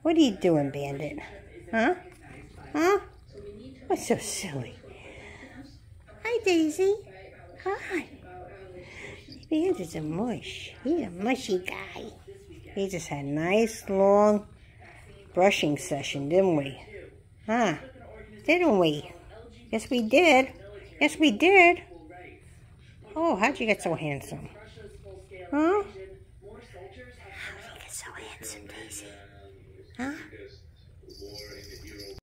What are you doing, Bandit? Huh? Huh? What's so silly? Hi, Daisy. Hi. Bandit's a mush. He's a mushy guy. We just had a nice, long brushing session, didn't we? Huh? Didn't we? Yes, we did. Yes, we did. Oh, how'd you get so handsome? Huh? How'd you get so handsome, Daisy? Huh?